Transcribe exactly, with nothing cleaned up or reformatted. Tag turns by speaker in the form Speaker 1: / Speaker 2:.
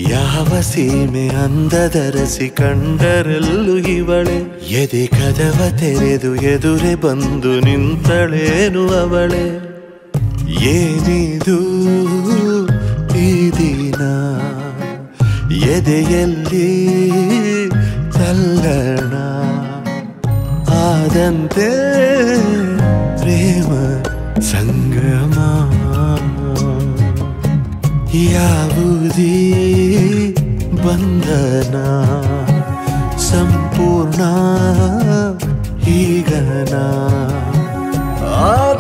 Speaker 1: ಯಾವ ಸೀಮೆ ಅಂದದರಸಿ ಕಂಡರೆಲ್ಲೂ ಇವಳೆ, ಎದೆ ಕದವ ತೆರೆದು ಎದುರೆ ಬಂದು ನಿಂತಳೇನು ಅವಳೆ. ಏನಿದು ಈ ದಿನ ಎದೆಯಲ್ಲಿ ತಲ್ಲಣ ಆದಂತೆ ಪ್ರೇಮ ಸಂಗಮ. ಯಾವುದೀ ಬಂಧನ ಸಂಪೂರ್ಣ ಈಗನ. ಆ